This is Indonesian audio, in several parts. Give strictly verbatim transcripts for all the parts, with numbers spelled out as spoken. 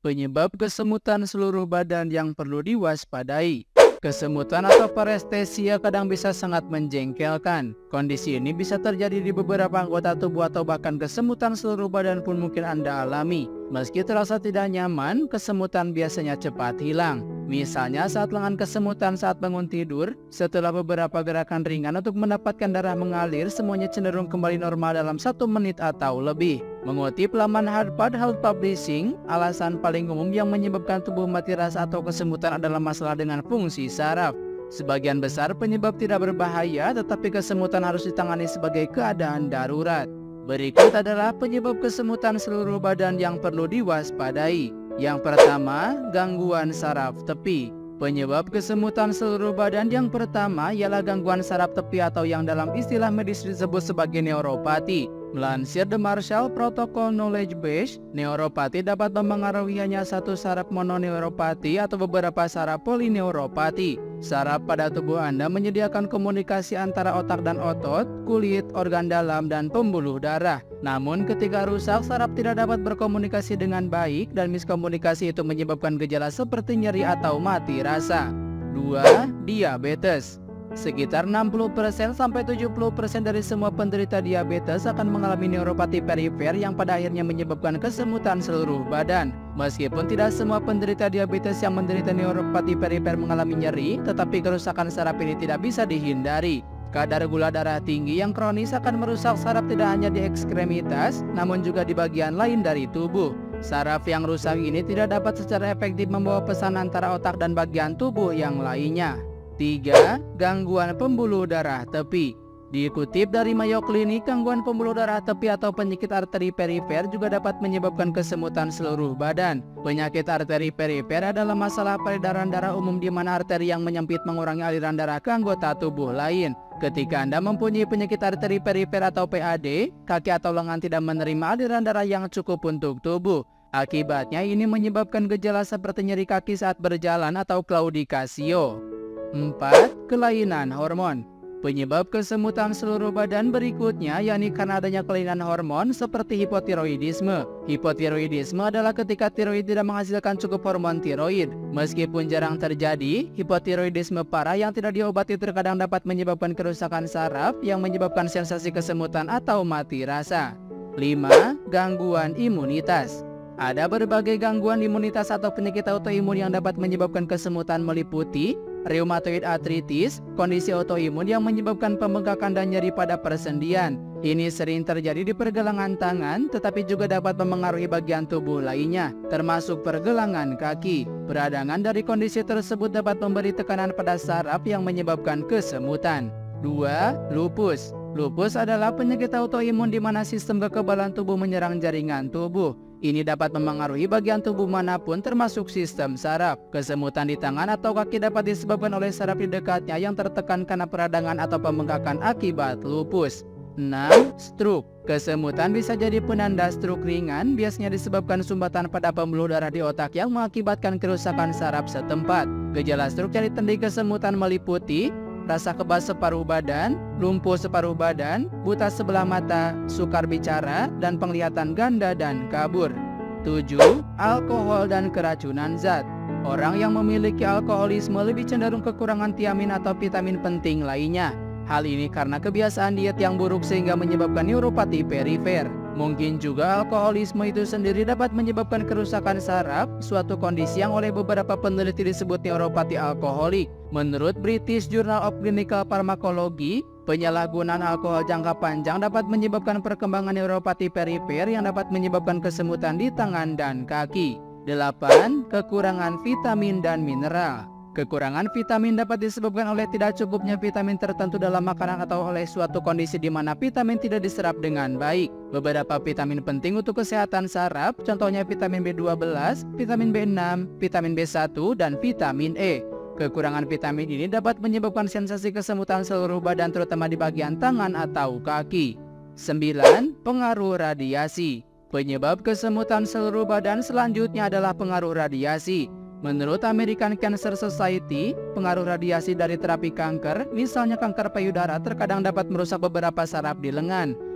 Penyebab kesemutan seluruh badan yang perlu diwaspadai. Kesemutan atau parestesia kadang bisa sangat menjengkelkan. Kondisi ini bisa terjadi di beberapa anggota tubuh atau bahkan kesemutan seluruh badan pun mungkin Anda alami. Meski terasa tidak nyaman, kesemutan biasanya cepat hilang. Misalnya saat lengan kesemutan saat bangun tidur, setelah beberapa gerakan ringan untuk mendapatkan darah mengalir, semuanya cenderung kembali normal dalam satu menit atau lebih. Mengutip laman Harvard Health Publishing, alasan paling umum yang menyebabkan tubuh mati rasa atau kesemutan adalah masalah dengan fungsi saraf. Sebagian besar penyebab tidak berbahaya, tetapi kesemutan harus ditangani sebagai keadaan darurat. Berikut adalah penyebab kesemutan seluruh badan yang perlu diwaspadai. Yang pertama, gangguan saraf tepi. Penyebab kesemutan seluruh badan yang pertama ialah gangguan saraf tepi atau yang dalam istilah medis disebut sebagai neuropati. Melansir The Marshall Protocol Knowledge Base, neuropati dapat mempengaruhi hanya satu saraf mononeuropati atau beberapa saraf polineuropati. Saraf pada tubuh Anda menyediakan komunikasi antara otak dan otot, kulit, organ dalam, dan pembuluh darah. Namun ketika rusak, saraf tidak dapat berkomunikasi dengan baik dan miskomunikasi itu menyebabkan gejala seperti nyeri atau mati rasa. dua. Diabetes. Sekitar enam puluh persen sampai tujuh puluh persen dari semua penderita diabetes akan mengalami neuropati perifer yang pada akhirnya menyebabkan kesemutan seluruh badan. Meskipun tidak semua penderita diabetes yang menderita neuropati perifer mengalami nyeri, tetapi kerusakan saraf ini tidak bisa dihindari. Kadar gula darah tinggi yang kronis akan merusak saraf tidak hanya di ekstremitas, namun juga di bagian lain dari tubuh. Saraf yang rusak ini tidak dapat secara efektif membawa pesan antara otak dan bagian tubuh yang lainnya. tiga. Gangguan pembuluh darah tepi. Dikutip dari Mayo Clinic, gangguan pembuluh darah tepi atau penyakit arteri perifer juga dapat menyebabkan kesemutan seluruh badan. Penyakit arteri perifer adalah masalah peredaran darah umum di mana arteri yang menyempit mengurangi aliran darah ke anggota tubuh lain. Ketika Anda mempunyai penyakit arteri perifer atau P A D, kaki atau lengan tidak menerima aliran darah yang cukup untuk tubuh. Akibatnya ini menyebabkan gejala seperti nyeri kaki saat berjalan atau claudicatio. empat. Kelainan hormon. Penyebab kesemutan seluruh badan berikutnya yakni karena adanya kelainan hormon seperti hipotiroidisme. Hipotiroidisme adalah ketika tiroid tidak menghasilkan cukup hormon tiroid. Meskipun jarang terjadi, hipotiroidisme parah yang tidak diobati terkadang dapat menyebabkan kerusakan saraf yang menyebabkan sensasi kesemutan atau mati rasa. lima. Gangguan imunitas. Ada berbagai gangguan imunitas atau penyakit autoimun yang dapat menyebabkan kesemutan meliputi rheumatoid arthritis, kondisi autoimun yang menyebabkan pembengkakan dan nyeri pada persendian. Ini sering terjadi di pergelangan tangan, tetapi juga dapat memengaruhi bagian tubuh lainnya, termasuk pergelangan kaki. Peradangan dari kondisi tersebut dapat memberi tekanan pada saraf yang menyebabkan kesemutan. dua. Lupus. Lupus adalah penyakit autoimun di mana sistem kekebalan tubuh menyerang jaringan tubuh. Ini dapat memengaruhi bagian tubuh manapun termasuk sistem saraf. Kesemutan di tangan atau kaki dapat disebabkan oleh saraf di dekatnya yang tertekan karena peradangan atau pembengkakan akibat lupus. enam. Stroke. Kesemutan bisa jadi penanda stroke ringan, biasanya disebabkan sumbatan pada pembuluh darah di otak yang mengakibatkan kerusakan saraf setempat. Gejala stroke yang ditandai kesemutan meliputi rasa kebas separuh badan, lumpuh separuh badan, buta sebelah mata, sukar bicara, dan penglihatan ganda dan kabur. tujuh. Alkohol dan keracunan zat. Orang yang memiliki alkoholisme lebih cenderung kekurangan tiamin atau vitamin penting lainnya. Hal ini karena kebiasaan diet yang buruk sehingga menyebabkan neuropati perifer. Mungkin juga alkoholisme itu sendiri dapat menyebabkan kerusakan saraf, suatu kondisi yang oleh beberapa peneliti disebut neuropati alkoholik. Menurut British Journal of Clinical Pharmacology, penyalahgunaan alkohol jangka panjang dapat menyebabkan perkembangan neuropati perifer yang dapat menyebabkan kesemutan di tangan dan kaki. delapan. Kekurangan vitamin dan mineral. Kekurangan vitamin dapat disebabkan oleh tidak cukupnya vitamin tertentu dalam makanan atau oleh suatu kondisi di mana vitamin tidak diserap dengan baik. Beberapa vitamin penting untuk kesehatan saraf, contohnya vitamin B dua belas, vitamin B enam, vitamin B satu, dan vitamin E. Kekurangan vitamin ini dapat menyebabkan sensasi kesemutan seluruh badan terutama di bagian tangan atau kaki. sembilan. Pengaruh radiasi. Penyebab kesemutan seluruh badan selanjutnya adalah pengaruh radiasi. Menurut American Cancer Society, pengaruh radiasi dari terapi kanker, misalnya kanker payudara, terkadang dapat merusak beberapa saraf di lengan.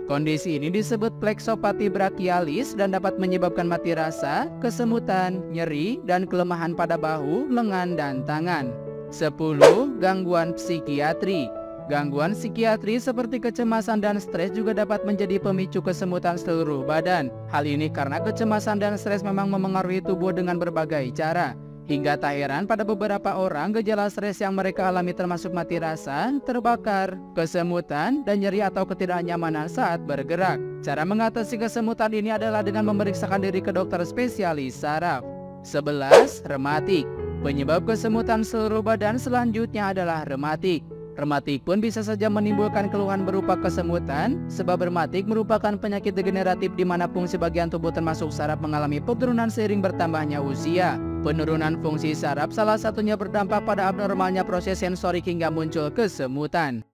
Kondisi ini disebut plexopati brachialis dan dapat menyebabkan mati rasa, kesemutan, nyeri, dan kelemahan pada bahu, lengan, dan tangan. sepuluh. Gangguan psikiatri. Gangguan psikiatri seperti kecemasan dan stres juga dapat menjadi pemicu kesemutan seluruh badan. Hal ini karena kecemasan dan stres memang memengaruhi tubuh dengan berbagai cara. Hingga tak heran pada beberapa orang gejala stres yang mereka alami termasuk mati rasa, terbakar, kesemutan, dan nyeri atau ketidaknyamanan saat bergerak. Cara mengatasi kesemutan ini adalah dengan memeriksakan diri ke dokter spesialis saraf. sebelas. Rematik. Penyebab kesemutan seluruh badan selanjutnya adalah rematik. Rematik pun bisa saja menimbulkan keluhan berupa kesemutan, sebab rematik merupakan penyakit degeneratif di mana fungsi bagian tubuh termasuk saraf mengalami penurunan seiring bertambahnya usia. Penurunan fungsi saraf salah satunya berdampak pada abnormalnya proses sensorik hingga muncul kesemutan.